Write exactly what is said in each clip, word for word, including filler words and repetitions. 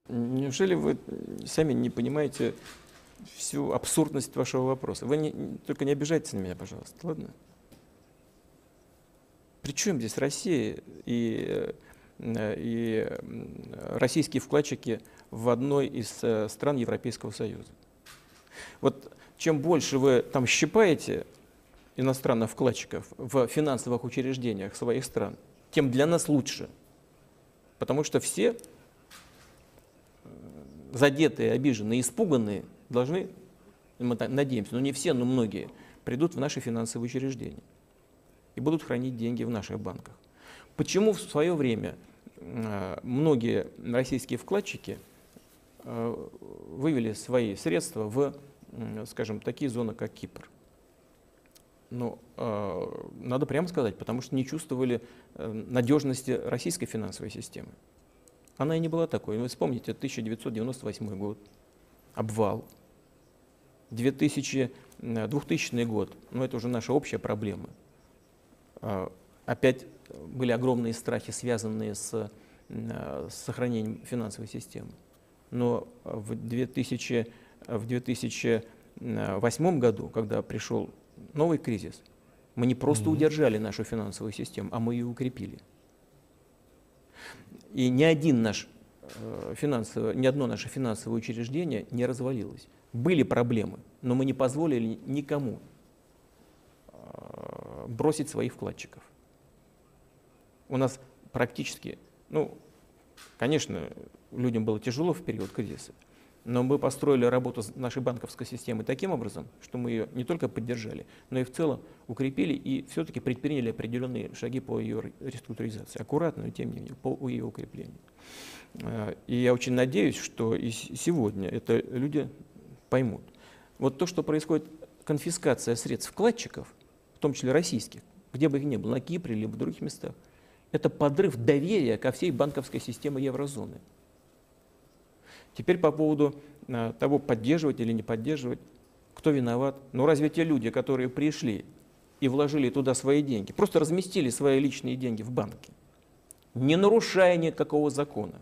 Неужели вы сами не понимаете всю абсурдность вашего вопроса? Вы не, только не обижайтесь на меня, пожалуйста, ладно? При чем здесь Россия и, и российские вкладчики в одной из стран Европейского Союза? Вот чем больше вы там щипаете иностранных вкладчиков в финансовых учреждениях своих стран, тем для нас лучше. Потому что все задетые, обиженные, испуганные должны, мы надеемся, но не все, но многие, придут в наши финансовые учреждения и будут хранить деньги в наших банках. Почему в свое время многие российские вкладчики вывели свои средства в, скажем, такие зоны, как Кипр? Ну, надо прямо сказать, потому что не чувствовали надежности российской финансовой системы. Она и не была такой. Вы вспомните, тысяча девятьсот девяносто восьмой год, обвал, двухтысячный год, ну это уже наша общая проблема. Опять были огромные страхи, связанные с, с сохранением финансовой системы. Но в две тысячи восьмом году, когда пришел новый кризис, мы не просто mm-hmm. удержали нашу финансовую систему, а мы ее укрепили. И ни, один наш, э, финансовый, ни одно наше финансовое учреждение не развалилось. Были проблемы, но мы не позволили никому э, бросить своих вкладчиков. У нас практически, ну, конечно, людям было тяжело в период кризиса, но мы построили работу нашей банковской системы таким образом, что мы ее не только поддержали, но и в целом укрепили и все-таки предприняли определенные шаги по ее реструктуризации. Аккуратно, но тем не менее, по ее укреплению. И я очень надеюсь, что и сегодня это люди поймут. Вот то, что происходит, конфискация средств вкладчиков, в том числе российских, где бы их ни было, на Кипре либо в других местах, это подрыв доверия ко всей банковской системе еврозоны. Теперь по поводу а, того, поддерживать или не поддерживать, кто виноват. Ну разве те люди, которые пришли и вложили туда свои деньги, просто разместили свои личные деньги в банке, не нарушая никакого закона,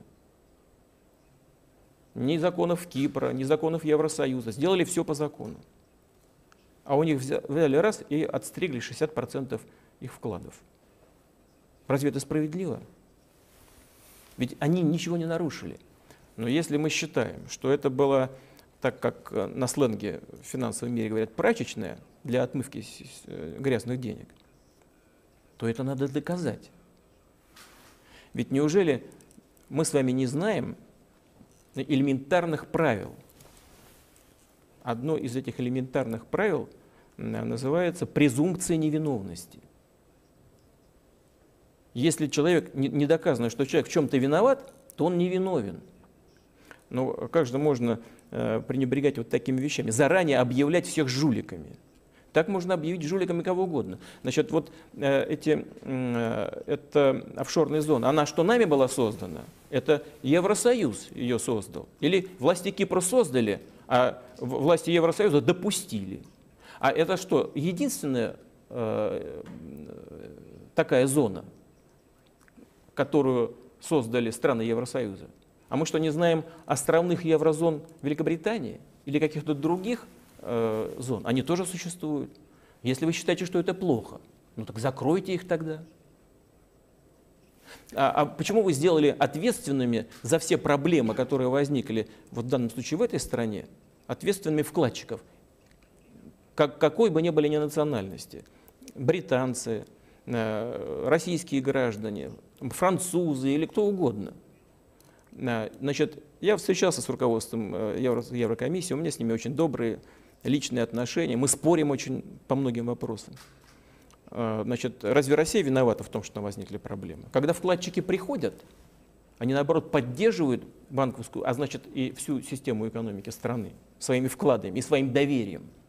ни законов Кипра, ни законов Евросоюза, сделали все по закону. А у них взяли раз и отстригли шестьдесят процентов их вкладов. Разве это справедливо? Ведь они ничего не нарушили. Но если мы считаем, что это было, так как на сленге в финансовом мире говорят, прачечная для отмывки грязных денег, то это надо доказать. Ведь неужели мы с вами не знаем элементарных правил? Одно из этих элементарных правил называется презумпция невиновности. Если человек, не доказано, что человек в чем-то виноват, то он не виновен. Но как же можно э, пренебрегать вот такими вещами? Заранее объявлять всех жуликами. Так можно объявить жуликами кого угодно. Значит, вот э, эти, э, это офшорная зона, она что нами была создана? Это Евросоюз ее создал. Или власти Кипра создали, а власти Евросоюза допустили. А это что, единственная э, такая зона, которую создали страны Евросоюза? А мы что, не знаем островных еврозон Великобритании или каких-то других э, зон? Они тоже существуют. Если вы считаете, что это плохо, ну так закройте их тогда. А, а почему вы сделали ответственными за все проблемы, которые возникли вот в данном случае в этой стране, ответственными вкладчиков, как, какой бы ни были ни национальности? Британцы, э, российские граждане, французы или кто угодно. Значит, я встречался с руководством Евро, Еврокомиссии, у меня с ними очень добрые личные отношения, мы спорим очень по многим вопросам. Значит, разве Россия виновата в том, что возникли проблемы? Когда вкладчики приходят, они наоборот поддерживают банковскую, а значит и всю систему экономики страны своими вкладами и своим доверием.